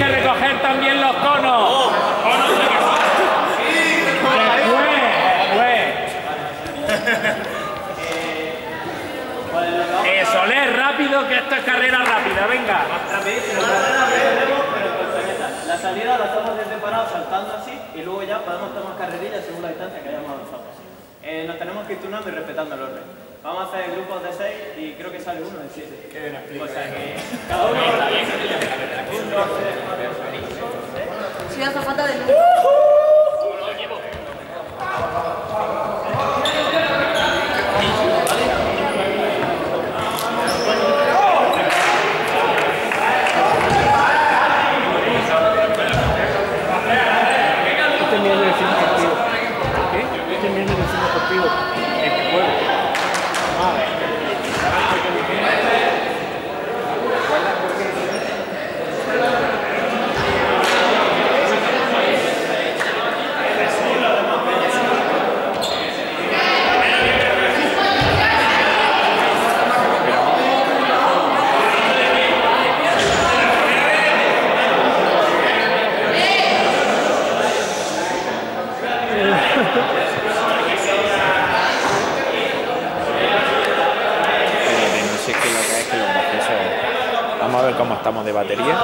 que recoger también los conos. Soler, rápido, que esto es carrera rápida, venga. Rapidísimo, pero con chaqueta. La salida la hacemos desde parado, saltando así, y luego ya podemos tomar carrerillas según la distancia que hayamos avanzado. Nos tenemos que ir turnando y respetando el orden. Vamos a hacer grupos de 6 y creo que sale uno de 7. Qué bien explico. O sea que cada uno está bien. Si hace falta de luz. Vamos a ver cómo estamos de batería.